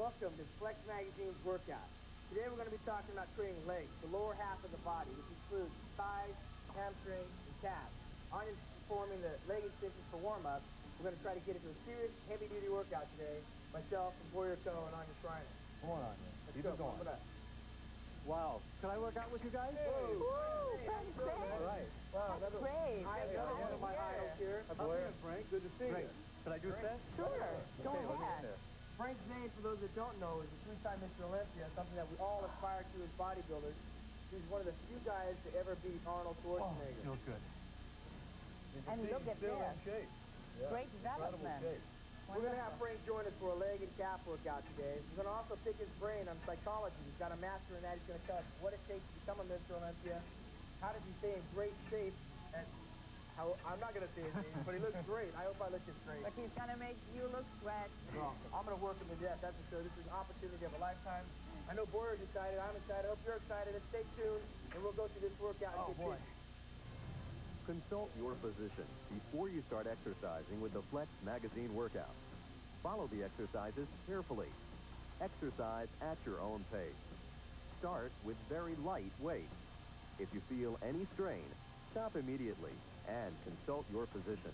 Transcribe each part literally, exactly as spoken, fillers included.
Welcome to Flex Magazine's workout. Today we're going to be talking about training legs, the lower half of the body, which includes thighs, hamstrings, and calves. Anja's performing the leg extensions for warm-up. We're going to try to get into a serious, heavy-duty workout today. Myself, and Boyer Coe, and Anja Schreiner. Come on, Anja. Let's Keep go. it going. Pump it up. Wow. Can I work out with you guys? Hey. Woo! Hey, Thanks, good, Zane. man. All right. Wow, That's another, great. I, Great another to one of my have you idols here. How Boyer. you, Frank? Good to see Great. you. Can I do a set? Sure. Go Okay, let's ahead. get there. Frank Zane, for those that don't know, is a three-time Mister Olympia, something that we all aspire to as bodybuilders. He's one of the few guys to ever beat Arnold Oh, Schwarzenegger. feels good. And look at still this. in shape. Yeah. Great development. Shape. We're going to have Frank join us for a leg and calf workout today. We're going to also pick his brain on psychology. He's got a master in that. He's going to tell us what it takes to become a Mister Olympia. How does he stay in great shape? And how, I'm not going to say his name, but he looks great. I hope I look his great. But he's going to make you look sweat. No, I'm going to work him to death, that's for sure. This is an opportunity of a lifetime. I know Boyer's excited. I'm excited. I hope you're excited. And stay tuned, and we'll go through this workout and Oh, get boy. busy. Consult your physician before you start exercising with the Flex Magazine workout. Follow the exercises carefully. Exercise at your own pace. Start with very light weight. If you feel any strain, stop immediately and consult your physician.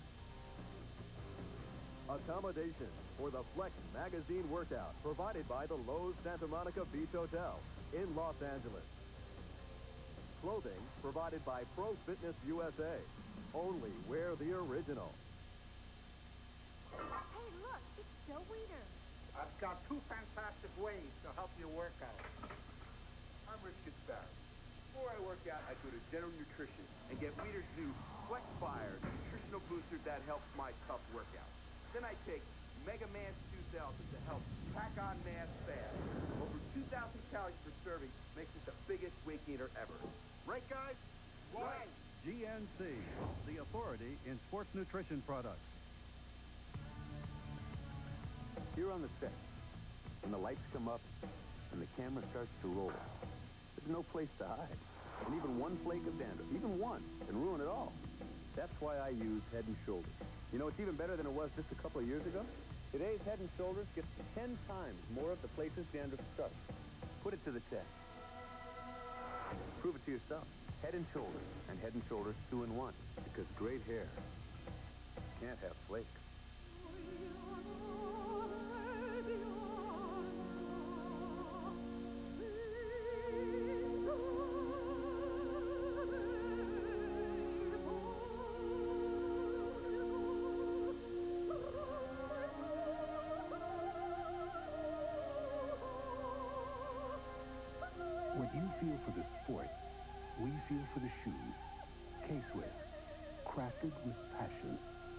Accommodation for the Flex Magazine workout provided by the Lowe's Santa Monica Beach Hotel in Los Angeles. Clothing provided by Pro Fitness U S A. Only wear the original. Hey, look, it's Joe Weider. I've got two fantastic ways to help you work out. I'm Rich Fitzbarry. Before I work out, I go to General Nutrition and get Weider's new Flex Fire nutritional booster that helps my tough workout. Then I take Mega Man two thousand to help pack on mass fast. Over two thousand calories per serving makes it the biggest weight gainer ever. Right, guys? Right. G N C, the authority in sports nutrition products. Here on the set, when the lights come up and the camera starts to roll, there's no place to hide. And even one flake of dandruff, even one, can ruin it all. That's why I use Head and Shoulders. You know, it's even better than it was just a couple of years ago. Today's Head and Shoulders gets ten times more of the places dandruff starts. Put it to the test. Prove it to yourself. Head and Shoulders, and Head and Shoulders two in one. Because great hair can't have flakes. What you feel for the sport, we feel for the shoes. K-Swiss, crafted with passion.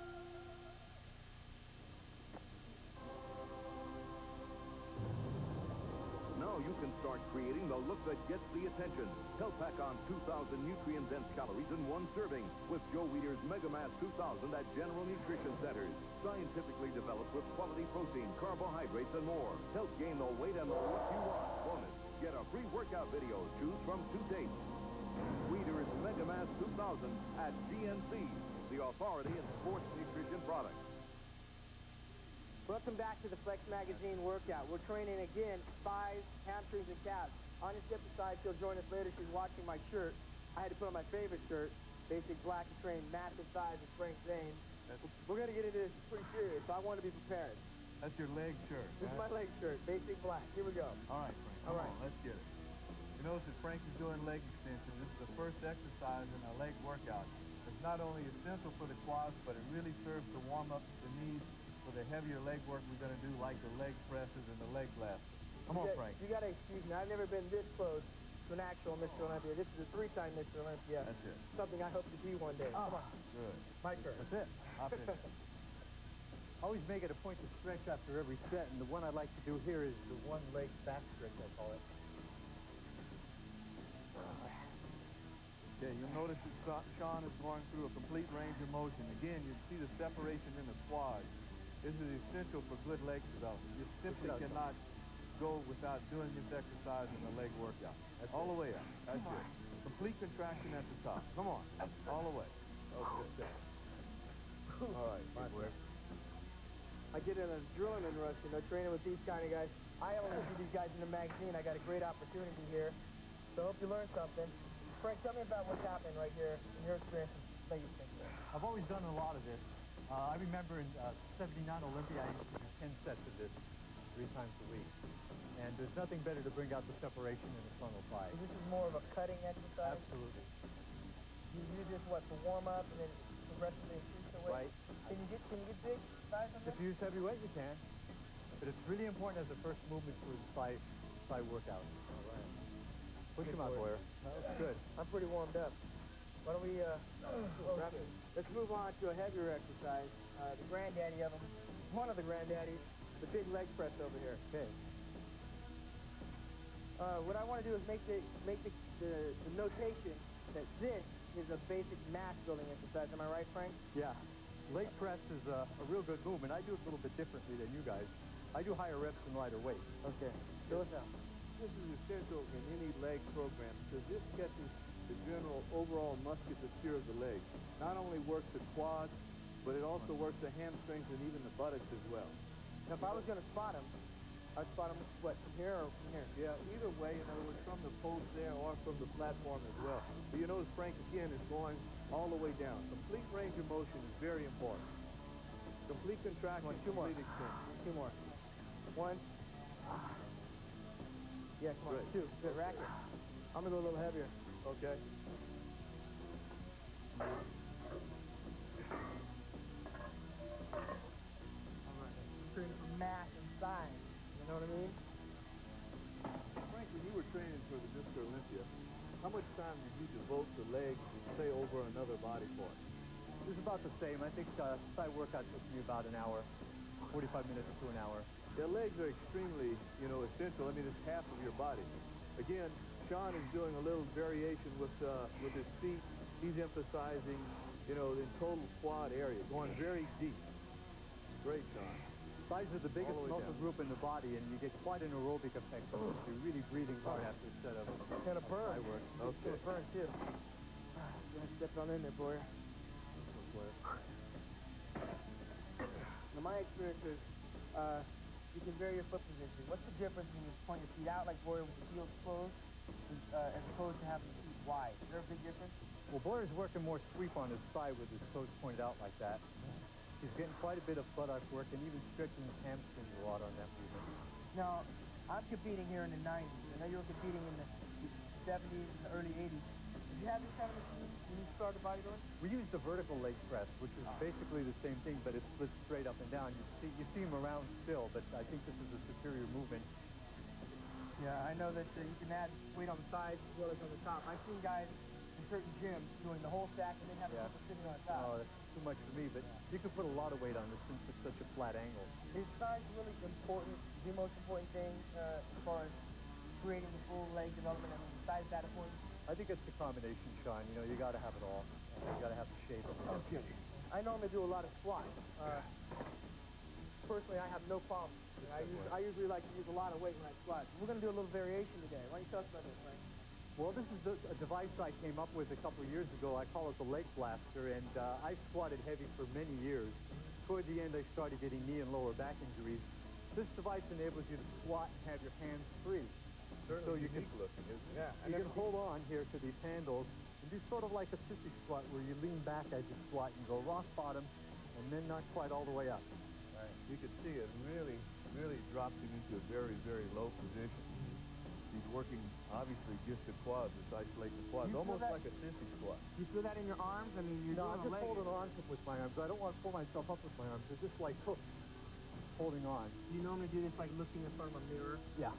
Now you can start creating the look that gets the attention. Help pack on two thousand nutrient-dense calories in one serving with Joe Weider's Mega Mass two thousand at General Nutrition Centers. Scientifically developed with quality protein, carbohydrates, and more. Help gain the weight and the look you want. Bonus, get a free workout video. Choose from two dates. Weider's Mega Mass two thousand at G N C, the authority in sports nutrition products. Welcome back to the Flex Magazine workout. We're training again, thighs, hamstrings, and calves. Anja stepped aside. She'll join us later. She's watching my shirt. I had to put on my favorite shirt, basic black, to train massive thighs with Frank Zane. We're going to get into this pretty serious, so I want to be prepared. That's your leg shirt. This is right? my leg shirt, basic black. Here we go. All right, Frank. All Come right. on, let's get it. You notice that Frank is doing leg extensions. This is the first exercise in our leg workout. It's not only essential for the quads, but it really serves to warm up the knees for the heavier leg work we're going to do, like the leg presses and the leg blasts. Come you on, got, Frank. You got to excuse me. I've never been this close to an actual Mister Olympia. This is a three-time Mister Olympia. That's it. Something I hope to be one day. Oh, Come on. good. My turn. That's it. I'll finish. Always make it a point to stretch after every set, and the one I'd like to do here is the one leg back stretch, I call it. Yeah, you'll notice that Shawn is going through a complete range of motion. Again, you see the separation in the quads. This is essential for good leg development. You simply cannot go without doing this exercise in the leg workout. That's all the way up. That's it. Complete contraction at the top. Come on. All the way. Okay. All right. My work. I get an adrenaline rush, you know, training with these kind of guys. I only see these guys in the magazine. I got a great opportunity here. So I hope you learned something. Frank, tell me about what's happening right here in your experience with leg extension. I've always done a lot of this. Uh, I remember in uh, seventy-nine Olympia, I used to do ten sets of this three times a week. And there's nothing better to bring out the separation in the frontal thigh. So this is more of a cutting exercise? Absolutely. You use this, what, to warm up and then progressively increase the weight? Right. Can you get, can you get big size on this? If you use heavy weight, you can. But it's really important as the first movement for the thigh, thigh workout. All right. Push him out, Boyer. That's good. I'm pretty warmed up. Why don't we, uh, wrap it? Let's move on to a heavier exercise. Uh, the granddaddy of them, one of the granddaddies, the big leg press over here. Okay. Uh, what I want to do is make the make the, the, the notation that this is a basic mass building exercise. Am I right, Frank? Yeah. Leg press is a, a real good movement. I do it a little bit differently than you guys. I do higher reps and lighter weight. Okay. Fill us out. This is essential in any leg program because this catches the general overall musculature of the leg. Not only works the quads, but it also works the hamstrings and even the buttocks as well. Now, if I was going to spot him, I'd spot him, what, from here or from here? Yeah, either way, in other words, from the post there or from the platform as well. But you notice Frank, again, is going all the way down. Complete range of motion is very important. Complete contraction, Two more. complete extension. Two more. One. Yeah, come on. Good. Two. Good. Rack it. I'm going to go a little heavier. Okay. All right. Training for mass and size. You know what I mean? Frank, when you were training for the Mister Olympia, how much time did you devote to legs, say, over another body part? This is about the same. I think uh, thigh workout took me about an hour, forty-five minutes to an hour. Their legs are extremely, you know, essential. I mean, it's half of your body. Again, Shawn is doing a little variation with uh, with his feet. He's emphasizing, you know, the total quad area, going very deep. Great, Shawn. Thighs are the biggest All the way muscle down. group in the body, and you get quite an aerobic effect from it. You're really breathing hard after a set of It's going to burn. thigh work. It's going to burn, too. Gonna step on in there, Boyer. Now, my experience is, uh, you can vary your foot position. What's the difference when you point your feet out like Boyer with the heels closed, uh, as opposed to having the feet wide? Is there a big difference? Well, Boyer's working more sweep on his thigh with his toes pointed out like that. He's getting quite a bit of buttock work and even stretching his hamstrings a lot on that movement. Now, I'm competing here in the nineties. I know you were competing in the seventies and the early eighties. Did you have this kind of machine when you started bodybuilding? We used the vertical leg press, which is basically the same thing, but it splits straight up and down. You see, you see him around still, but I think this is a superior movement. Yeah, I know that uh, you can add weight on the sides as well as on the top. I've seen guys in certain gyms doing the whole stack and then have Yeah. people sitting on the top. Oh, that's too much for me, but you can put a lot of weight on this since it's such a flat angle. Is size really important, the most important thing uh, as far as creating the full leg development? I mean, size that important? I think it's the combination, Shawn. You know, you got to have it all. You got to have the shape of it. Okay. I normally do a lot of squats. Uh, personally, I have no problem. I, use, I usually like to use a lot of weight when I squat. We're going to do a little variation today. Why don't you tell us about this, Frank? Well, this is the, a device I came up with a couple of years ago. I call it the leg blaster, and uh, I squatted heavy for many years. Toward the end, I started getting knee and lower back injuries. This device enables you to squat and have your hands free. So you can, looking, isn't it? Yeah. you can hold on here to these handles and do sort of like a sissy squat where you lean back as you squat and go rock bottom and then not quite all the way up. Right. You can see it really, really drops him into a very, very low position. He's working, obviously, just the quads, just isolate the quads, You feel almost that? like a sissy squat. Do you feel that in your arms? I mean, you're No, doing I'm just a leg. holding on to with my arms. I don't want to pull myself up with my arms. They're just like hooked, holding on. Do you normally do this like looking in front of a mirror? Yeah.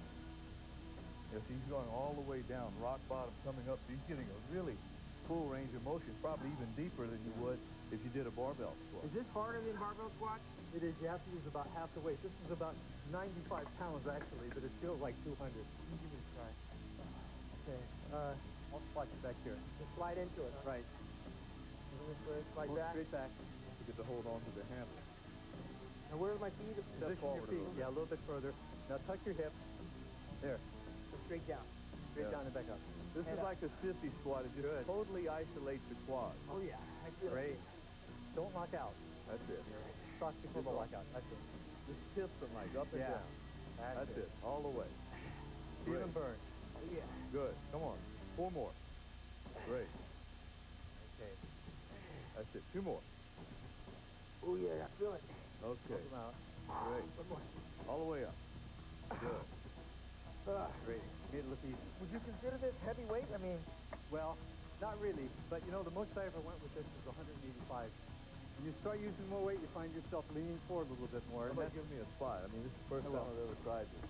Yes, he's going all the way down, rock bottom, coming up. He's getting a really full range of motion, probably even deeper than you would if you did a barbell squat. Is this harder than barbell squats? It is. You have to use about half the weight. This is about ninety-five pounds, actually, but it feels like two hundred. Give it a try. Okay. Uh, I'll squat you back here. just slide into it. Huh? Right. This way, slide Go back. straight back. To get to hold on to the handle. Now, where's my feet? Position your forward a feet. little. Yeah, a little bit further. Now tuck your hip. There. Go straight down. Straight Yeah. down and back up. This Head is up. like a sissy squat. It just Good. totally isolates the quads. Oh, yeah. I feel Great. Don't lock out. That's it. Stop before the lockout. That's it. Just tips them like up and Yeah. down. That's, That's it. All the way. Feel Great. and burn. Yeah. Good. Come on. Four more. Great. Okay. That's it. Two more. Oh, yeah, I feel it. Okay. Come out. Great. One more. All the way up. Good. Uh, Great. Made it look easy. would you consider this heavyweight? I mean, Well, not really, but you know, the most I ever went with this was one hundred eighty-five. When you start using more weight, you find yourself leaning forward a little bit more. How And about that's, give me a spot? I mean, this is the first I time will. I've ever tried this.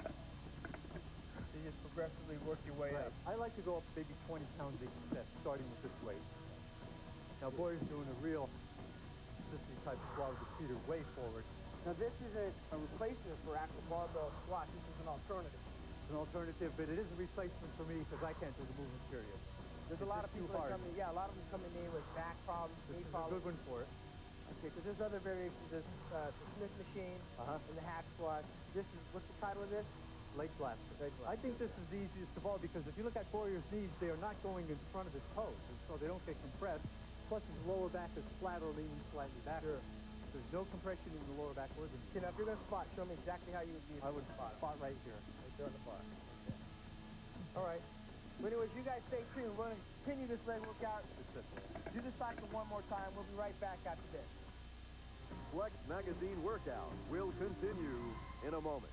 you just progressively work your way right. up. I like to go up maybe twenty pounds each set, starting with this weight. Now, Boyer's doing a real consistency type squat with the feet are way forward. Now, this is a, a replacement for actual barbell squat. This is an alternative. It's an alternative, but it is a replacement for me because I can't do the movement period. There's It's a lot of just too people that hard. come in, yeah, a lot of them come in here with back problems, This knee is a problems. good one for it. Okay, because there's other variations. There's uh, the Smith machine Uh-huh. and the hack squat. This is, what's the title of this? Leg blaster. Leg blaster. I think this is the easiest of all because if you look at Boyer's knees, they are not going in front of his toes, and so they don't get compressed. Plus, his lower back is flat or leaning slightly backward. Sure. There's no compression in the lower back or the knee. Okay, now if you're going to spot, show me exactly how you would use I would spot. spot right here. Right there on the bar. Okay. All right. But anyways, you guys stay tuned. We're going to continue this leg workout. Do the cycle one more time. We'll be right back after this. Flex Magazine Workout will continue in a moment.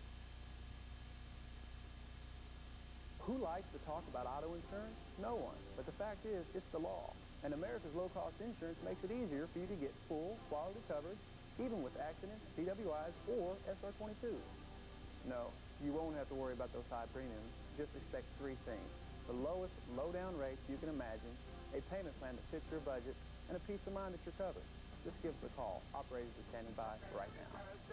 Who likes to talk about auto insurance? No one. But the fact is, it's the law. And America's low-cost insurance makes it easier for you to get full, quality coverage, even with accidents, P W Is, or S R twenty-twos. No, you won't have to worry about those high premiums. Just expect three things. The lowest low-down rates you can imagine, a payment plan that fits your budget, and a peace of mind that you're covered. Just give us a call. Operators are standing by right now.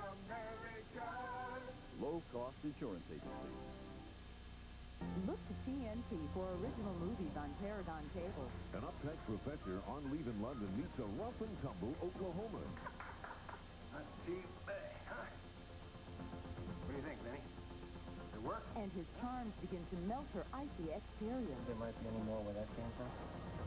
Low-cost insurance agency. Look to T N T for original movies on Paragon Cable. An uptight professor on leave in London meets a rough and tumble Oklahoma. Not cheap, huh? What do you think, Vinny? It work? And his charms begin to melt her icy exterior. There might be any more where that came from.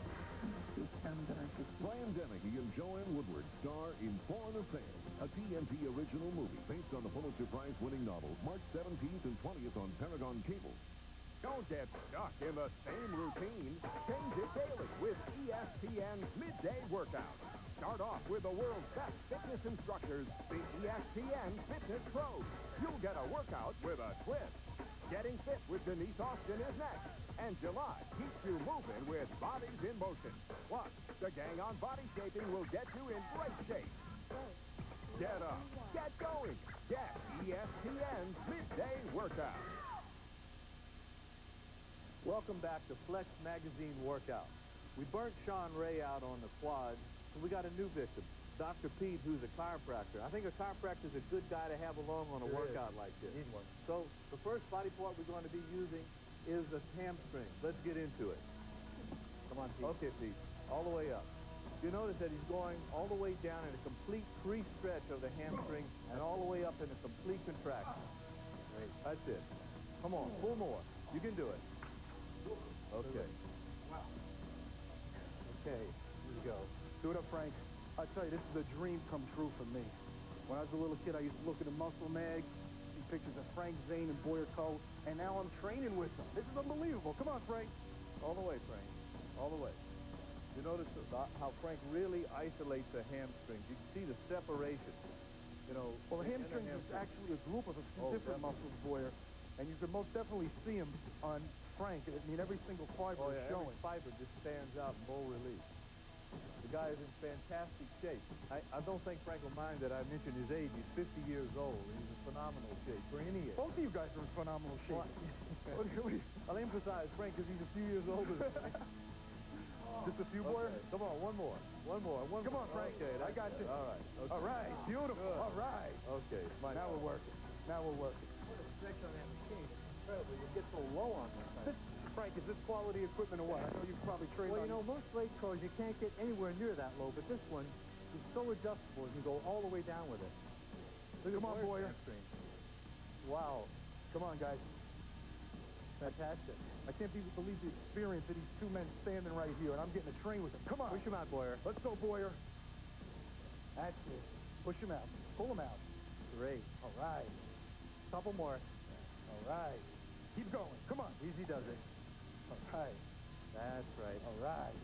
Brian Dennehy and Joanne Woodward star in Foreign Affairs, a T N T original movie based on the Pulitzer Prize-winning novel, March seventeenth and twentieth on Paragon Cable. Don't get stuck in the same routine. Change it daily with E S P N's Midday Workout. Start off with the world's best fitness instructors, the E S P N Fitness Pros. You'll get a workout with a twist. Getting Fit with Denise Austin is next. And July keeps you moving with Bodies in Motion. Plus, the gang on body shaping will get you in great shape. Get up. Get going. Get E S P N's Midday Workout. Welcome back to Flex Magazine Workout. We burnt Shawn Ray out on the quad, so we got a new victim, Doctor Pete, who's a chiropractor. I think a chiropractor is a good guy to have along on a Sure workout is. like this. Need one. So the first body part we're going to be using is the hamstring. Let's get into it. Come on, Pete. Okay, Pete, all the way up. You notice that he's going all the way down in a complete free stretch of the hamstring and all the way up in a complete contraction. Great. That's it. Come on, four more. You can do it. Okay. Okay, here we go. Do it up, Frank. I tell you, this is a dream come true for me. When I was a little kid, I used to look at the muscle mags, see pictures of Frank, Zane, and Boyer Coe, and now I'm training with them. This is unbelievable. Come on, Frank. All the way, Frank. All the way. You notice how Frank really isolates the hamstrings. You can see the separation. You know. Well, the in hamstrings is actually a group of a few Oh, different muscles, Boyer, and you can most definitely see them on Frank. I mean, every single fiber Oh, is yeah, showing. every fiber just stands out in full relief. The guy is in fantastic shape. I, I don't think Frank will mind that I mentioned his age. He's fifty years old, and he's in phenomenal shape for any age. Both of you guys are in phenomenal shape. What do you- what do you- I'll emphasize Frank because he's a few years older than me. Just a few more? Okay, come on, one more. One more. One Come more. on, Frank. Okay, I that's got it. you. All right. Okay. All right, beautiful. Good. All right. Okay, my Now turn. we're working. Now we're working. Stretch on that machine. Incredible. You get so low on this thing. Frank, is this quality equipment or what? I know you've probably trained Well, on you know, most weight cars, you can't get anywhere near that low, but this one is so adjustable, you can go all the way down with it. Come on, Boyer. Wow. Come on, guys. Fantastic. I can't be, believe the experience of these two men standing right here, and I'm getting to train with them. Come on. Push him out, Boyer. Let's go, Boyer. That's it. Push him out. Pull him out. Great. All right. Couple more. All right. Keep going. Come on. Easy does it. All right. That's right. All right.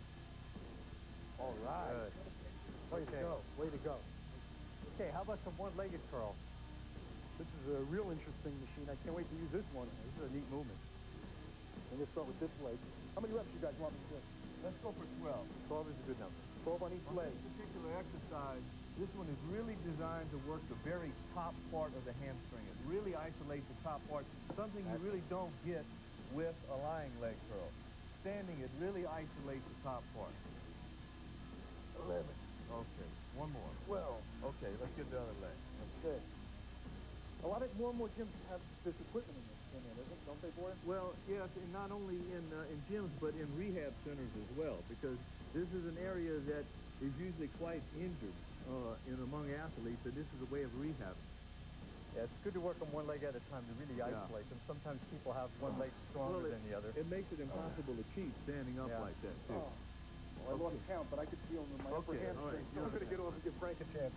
All right. Good. Way Okay. to go. Way to go. Okay, how about some one-legged curl? This is a real interesting machine. I can't wait to use this one. This is a neat movement. I'm going to start with this leg. How many reps you guys want me to do? Let's go for twelve. twelve is a good number. twelve on each On leg. this particular exercise, this one is really designed to work the very top part of the hamstring. It really isolates the top part, something you really don't get with a lying leg curl. Standing, it really isolates the top part. eleven. Okay, one more. twelve. Okay, let's get the other leg. Okay. A lot of more and more gyms have this equipment in this, in it, don't they, Boyer? Well, yes, and not only in uh, in gyms, but in rehab centers as well, because this is an area that is usually quite injured uh, in among athletes, and this is a way of rehabbing. Yeah, it's good to work on one leg at a time to really Yeah. isolate them. Sometimes people have one leg stronger Well, it, than the other. It makes it impossible to cheat standing up Yeah. like that, too. Oh. Well, I lost count, but I could feel them in my upper Okay, all hamstring. right. So I'm going to get over and give Frank a chance.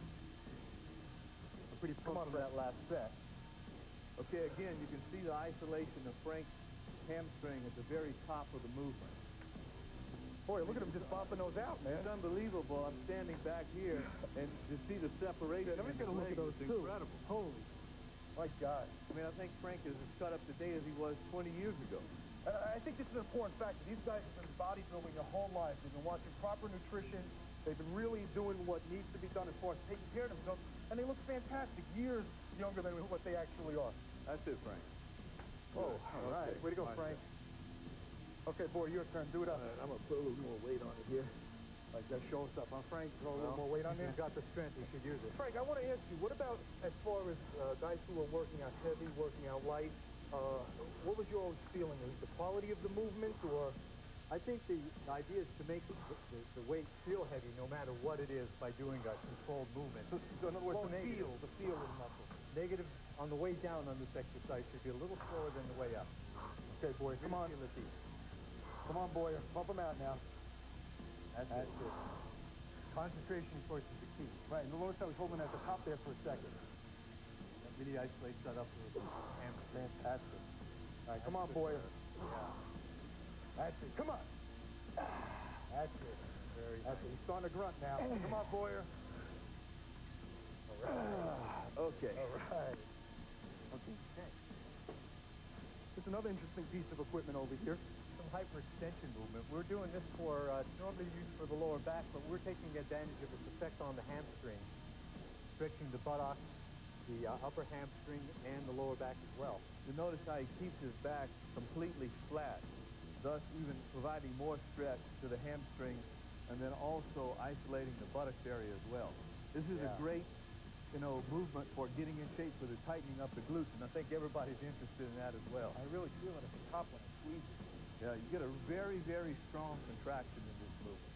I'm pretty pumped on, from that last set. Okay, again, you can see the isolation of Frank's hamstring at the very top of the movement. Boy, look at him just bopping those out, man. It's unbelievable. I'm standing back here, and to see the separation. Yeah, let me in get a the look at legs those, is too. incredible. Holy, my God. I mean, I think Frank is as cut up to date as he was twenty years ago. Uh, I think this is an important factor. These guys have been bodybuilding their whole lives. They've been watching proper nutrition. They've been really doing what needs to be done as far as taking care of themselves. And they look fantastic, years younger than what they actually are. That's it, Frank. Oh, all right. Okay. Way to go, Fine. Frank. Okay, boy, your turn. Do it up. I'm going to put a little more weight on it here. Like that, show us up, huh, Frank? Throw a little more weight on there. He's got the strength. He should use it. Frank, I want to ask you, what about as far as uh, guys who are working out heavy, working out light? Uh, what was your always feeling? Is it the quality of the movement, or? I think the idea is to make the, the, the weight feel heavy no matter what it is by doing a controlled movement. So, so in other words, Slow the negative. feel, the feel of the muscle. Negative on the way down on this exercise should be a little slower than the way up. Okay, boy, come on. Feel it deep. Come on, Boyer. Bump them out now. That's, That's it. it. Concentration, of course, is the key. Right, and notice I was holding at the top there for a second. That really isolates that upper hamstring. Fantastic. All right, come on, Boyer. Yeah. That's it. Come on. That's it. Very That's it. He's starting to grunt now. Come on, Boyer. All right. Okay. All right. Okay. There's another interesting piece of equipment over here. Some hyperextension movement. We're doing this for, uh, normally used for the lower back, but we're taking advantage of its effect on the hamstring, stretching the buttocks, the uh, upper hamstring, and the lower back as well. You notice how he keeps his back completely flat, thus even providing more stretch to the hamstring, and then also isolating the buttocks area as well. This is Yeah. a great, you know, movement for getting in shape for the tightening up the glutes, and I think everybody's interested in that as well. I really feel it at the top when I squeeze it. Yeah, you get a very, very strong contraction in this movement.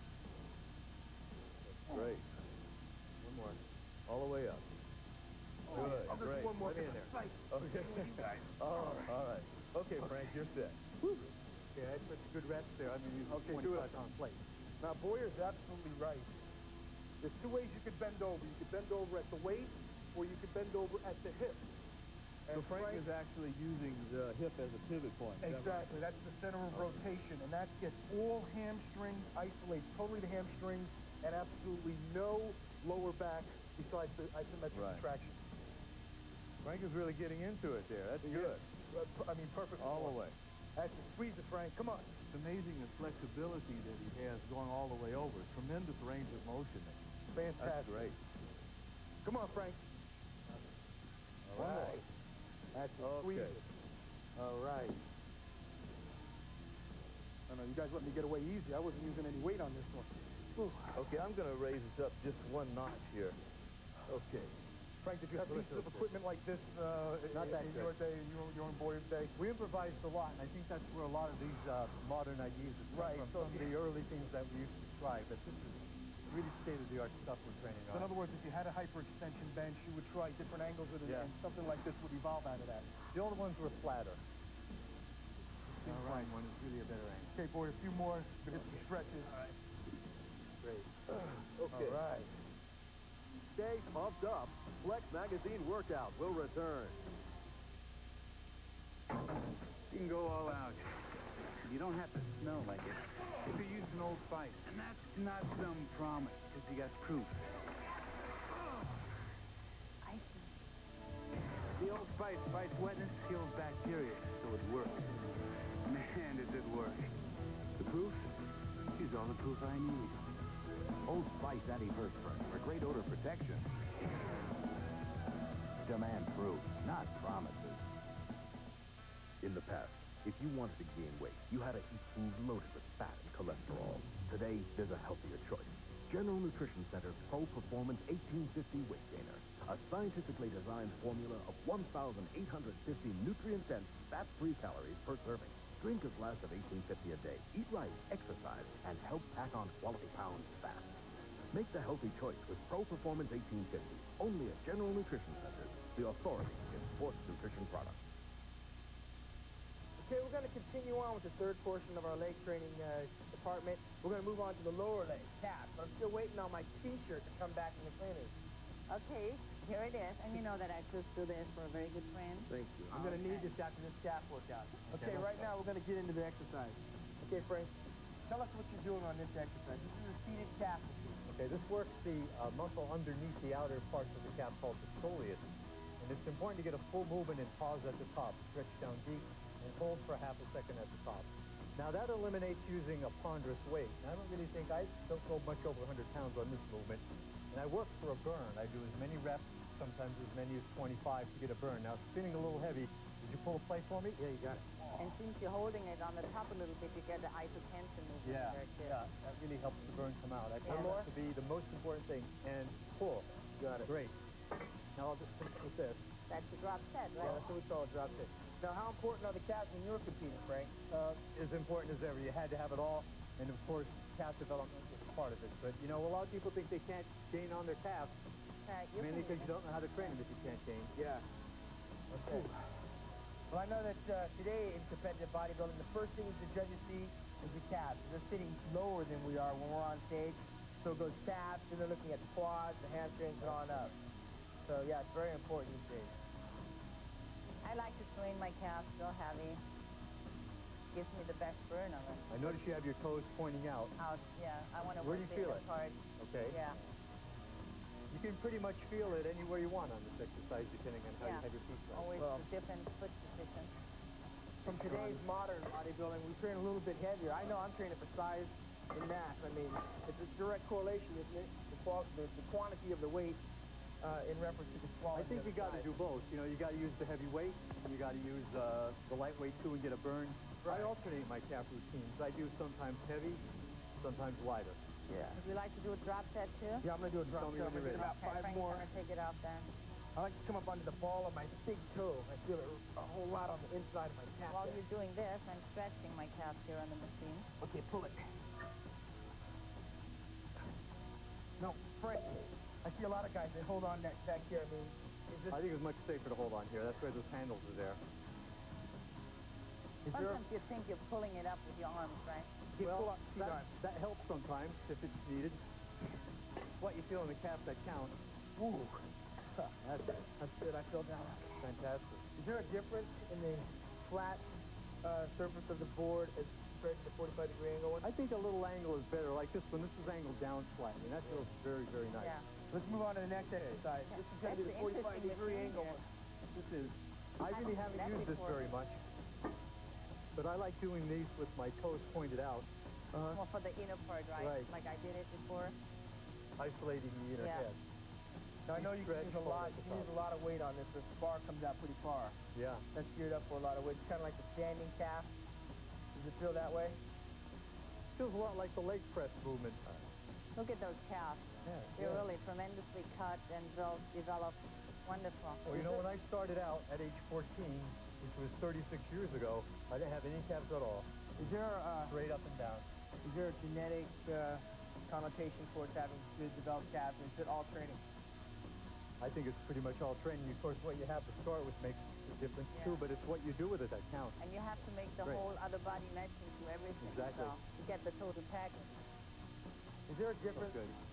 Great. One more. All the way up. Oh, Good. I'll Great. do one more Right in for the there. sight. Okay. all right. All right. Okay, Frank, you're set. Yeah, that's such a good reps there. I mean, you Okay, do it. twenty-five pound plate. Now, Boyer's absolutely right. There's two ways you could bend over. You could bend over at the waist, or you could bend over at the hip. So Frank, is actually using the hip as a pivot point. Is that right? Exactly. That's the center of rotation, and that gets all hamstrings, isolates totally the hamstrings, and absolutely no lower back besides the isometric Right. contraction. Frank is really getting into it there. That's good. Uh, I mean, perfect. All the way. That's it. Squeeze it, Frank. Come on. It's amazing the flexibility that he has going all the way over. Tremendous range of motion. Fantastic. That's great. Come on, Frank. All One right. more. That's it. Okay. Squeeze it. All right. I know you guys let me get away easy. I wasn't using any weight on this one. Whew. Okay, I'm going to raise this up just one notch here. Okay. Frank, did you have pieces of equipment like this uh, Not in, that in good. your day, in your, your own Boyer's day? We improvised a lot, and I think that's where a lot of these uh, modern ideas have come Right, from. so Some of the early things that we used to try, but this is really state-of-the-art stuff we're training So in on. other words, if you had a hyperextension bench, you would try different angles of it, Yeah. and something like this would evolve out of that. The older ones were flatter. The All incline right. one is really a better angle. Okay, boy, a few more. Hit some stretches. Great. Okay. All right. Stay pumped up. Flex Magazine Workout will return. You can go all out. You don't have to smell like it. If you use an Old Spice, and that's not some promise, because you got proof. I see. The Old Spice fights wetness, kills bacteria, so it works. Man, does it work. The proof? She's all the proof I need. Old Spice antiperspirant for great odor protection. Demand proof, not promises. In the past, if you wanted to gain weight, you had to eat food loaded with fat and cholesterol. Today, there's a healthier choice. General Nutrition Center's Pro Performance eighteen fifty Weight Gainer, a scientifically designed formula of one thousand eight hundred fifty nutrient-dense, fat-free calories per serving. Drink a glass of eighteen fifty a day, eat right, exercise, and help pack on quality pounds fast. Make the healthy choice with Pro Performance eighteen fifty, only at General Nutrition Centers, the authority in sports nutrition products. Okay, we're going to continue on with the third portion of our leg training uh, department. We're going to move on to the lower leg, calves. I'm still waiting on my T-shirt to come back in the clinic. Okay, here it is. And you know that I just do this for a very good friend. Thank you. I'm going to need this after this calf workout. Okay, right now we're going to get into the exercise. Okay, Frank, tell us what you're doing on this exercise. This is a seated calf machine. Okay, this works the uh, muscle underneath the outer parts of the calf called the soleus. And it's important to get a full movement and pause at the top. Stretch down deep and hold for half a second at the top. Now that eliminates using a ponderous weight. And I don't really think, I don't go much over one hundred pounds on this movement. And I work for a burn. I do as many reps, sometimes as many as twenty-five to get a burn. Now it's spinning a little heavy. Did you pull a plate for me? Yeah, you got it. And since you're holding it on the top a little bit, you get the isotension movement Yeah, there too. yeah, that really helps the burn come out. I Yeah. found that to be the most important thing. And pull. Got it. Great. Now I'll just finish with this. That's the drop set, right? Yeah, that's what we call a drop set. Now, how important are the calves when you're competing, Frank? Uh, as important as ever. You had to have it all. And of course, calf development was part of it. But you know, a lot of people think they can't gain on their calves. Right, you Mainly can- because you don't know how to train them if you can't gain. Yeah. Okay. Well, I know that uh, today in competitive bodybuilding, the first thing the judges see is the calves. They're sitting lower than we are when we're on stage. So it goes calves, then they're looking at the quads, the hamstrings, and on up. So yeah, it's very important these days. I like to train my calves real heavy. Gives me the best burn of it. I notice you have your toes pointing out. Out, yeah. I want to Where work do you feel big it? and hard. Okay. Yeah. You can pretty much feel it anywhere you want on this exercise, depending on how Yeah. you have your feet right. Always Well- a different foot position. From today's modern bodybuilding, we train a little bit heavier. I know I'm training for size and mass. I mean, it's a direct correlation, isn't it? The, qual the, the quantity of the weight uh, in reference to the quality I think of you the got to size. do both. You know, you got to use the heavy weight, and you got to use uh, the lightweight too and get a burn. Right. I alternate my calf routines. I do sometimes heavy, sometimes lighter. Yeah. Would you like to do a drop set too? Yeah, I'm going to do a drop Tell me set. when I'm you're gonna ready. get about five Frank's more. gonna take it off then. I like to come up onto the ball of my big toe. I feel it a whole lot on the inside of my calf. While there. you're doing this, I'm stretching my calves here on the machine. Okay, pull it. No, Frank, I see a lot of guys that hold on that back here. I mean, is this... I think it's much safer to hold on here. That's why those handles are there. Is there... Sometimes you think you're pulling it up with your arms, right? Okay, pull Well, up, see that, arm. that helps sometimes if it's needed. What you feel in the calf that counts. Ooh, that's, that's good. I feel down. Fantastic. Is there a difference in the flat uh, surface of the board as compared to the forty-five degree angle one? I think a little angle is better. Like this one, this is angled down slightly. And that feels very, very nice. Yeah. Let's move on to the next exercise. Yeah. This is going to be the That's the forty-five interesting degree machine angle here. one. This is. I I really haven't haven't seen that used this before. very much. But I like doing these with my toes pointed out, Uh-huh. Well, for the inner part, right? Right. Like I did it before. isolating the inner Yeah. head. Now, I know you can Stretch, use a hold lot. at the You can use top. a lot of weight on this. The bar comes out pretty far. Yeah. That's geared up for a lot of weight. It's kind of like the standing calf. Does it feel that way? Feels a lot like the leg press movement. Look at those calves. Yeah, They're yeah. really tremendously cut and well developed. Wonderful. Well, you know, when I started out at age fourteen, which was thirty-six years ago, I didn't have any calves at all. Is there uh, Straight up and down. is there a genetic uh, connotation towards having good developed calves? And is it all training? I think it's pretty much all training. Of course, what you have to start with makes a difference Yeah. too, but it's what you do with it that counts. And you have to make the Great. whole other body mesh into everything. Exactly. So you get the total package. Is there a difference good. that you,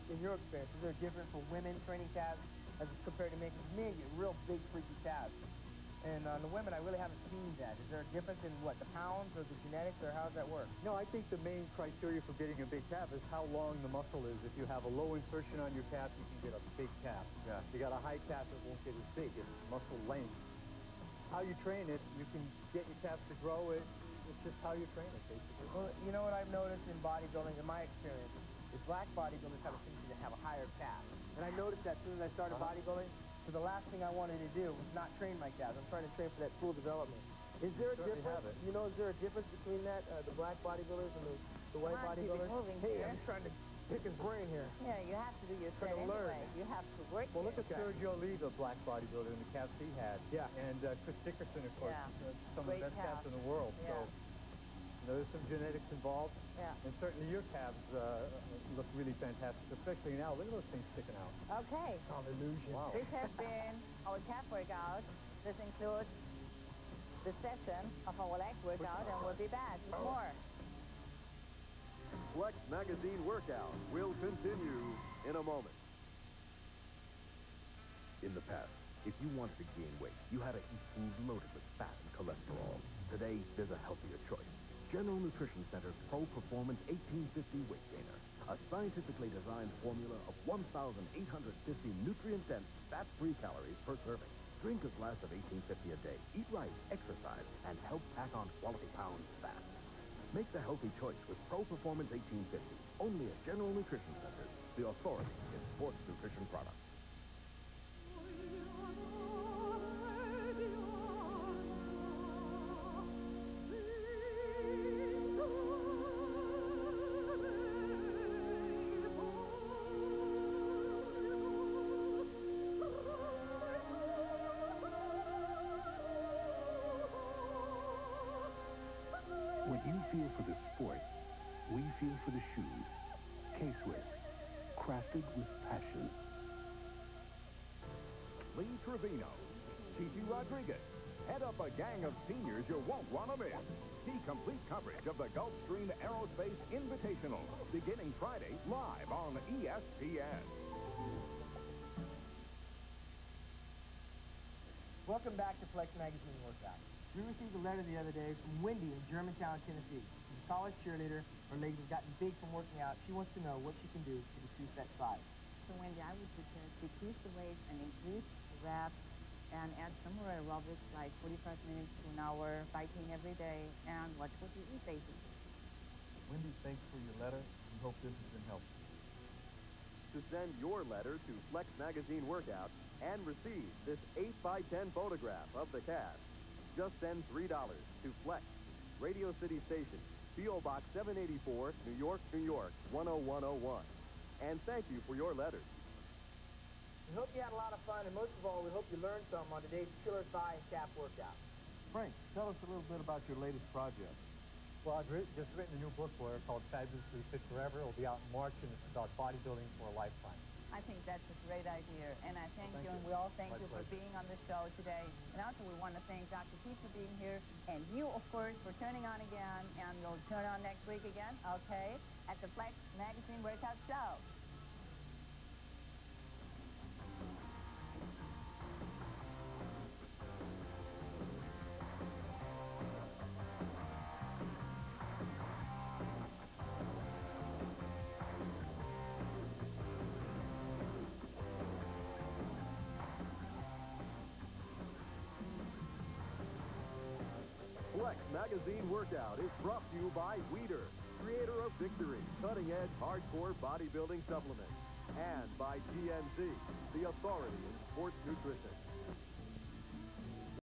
in your experience, is there a difference for women training calves as compared to men? Because men get real big, freaky calves. And on uh, the women, I really haven't seen that. Is there a difference in what, the pounds or the genetics, or how does that work? No, I think the main criteria for getting a big calf is how long the muscle is. If you have a low insertion on your calf, you can get a big calf. Yeah. If you got a high calf, it won't get as big. It's muscle length. How you train it, you can get your calves to grow. It, it's just how you train it, basically. Well, you know what I've noticed in bodybuilding, in my experience, is black bodybuilders have a tendency to have a higher calf. And I noticed that as soon as I started uh-huh. bodybuilding, so the last thing I wanted to do was not train my calves. I'm trying to train for that full development. Is there a difference? You know, is there a difference between that, uh, the black bodybuilders and the, the white Come on, bodybuilders? Hey, here. I'm trying to pick his brain here. Yeah, you have to do your set anyway. You have to work. Well, look it. at Sergio Lee, the black bodybuilder, and the calves he had. Yeah. And uh, Chris Dickerson, of course, yeah. uh, some Great of the best calves calf. in the world. Yeah. So you know, there's some genetics involved. Yeah. And certainly your calves uh, look really fantastic, especially now. Look at those things sticking out. Okay. Hallelujah. Wow. This has been our calf workout. This includes the session of our leg workout, and we'll be back with more. Flex Magazine Workout will continue in a moment. In the past, if you wanted to gain weight, you had to eat food loaded with fat and cholesterol. Today, there's a healthier choice. General Nutrition Center's Pro Performance eighteen fifty Weight Gainer, a scientifically designed formula of one thousand eight hundred fifty nutrient-dense, fat-free calories per serving. Drink a glass of eighteen fifty a day, eat right, exercise, and help pack on quality pounds fast. Make the healthy choice with Pro Performance eighteen fifty, only at General Nutrition Centers, the authority in sports nutrition products. What you feel for the sport, we feel for the shoes. K-Swiss, crafted with passion. Lee Trevino, Chichi Rodriguez, head up a gang of seniors you won't want to miss. See complete coverage of the Gulfstream Aerospace Invitational, beginning Friday, live on E S P N. Welcome back to Flex Magazine Workout. We received a letter the other day from Wendy in Germantown, Tennessee. She's a college cheerleader. Her legs have gotten big from working out. She wants to know what she can do to decrease that size. So, Wendy, I would suggest decrease the weight and increase the reps and add some more aerobics, like forty-five minutes to an hour, biking every day, and watch what you eat, basically. Wendy, thanks for your letter. We hope this has been helpful. To send your letter to Flex Magazine Workout and receive this eight by ten photograph of the cast, just send three dollars to Flex, Radio City Station, P O Box seven eighty-four, New York, New York, one oh one oh one. And thank you for your letters. We hope you had a lot of fun, and most of all, we hope you learned something on today's killer thigh and calf workout. Frank, tell us a little bit about your latest project. Well, I've writ just written a new book for her called Fabulously Fit Forever. It'll be out in March, and it's about bodybuilding for a lifetime. I think that's a great idea, and I thank, Thank you, you. and we all thank My you for pleasure. being on the show today. And also, we want to thank Doctor P for being here, and you, of course, for turning on again, and you'll turn on next week again, okay, at the Flex Magazine Workout Show. Flex Magazine Workout is brought to you by Weider, creator of Victory, cutting-edge hardcore bodybuilding supplements, and by G N C, the authority in sports nutrition.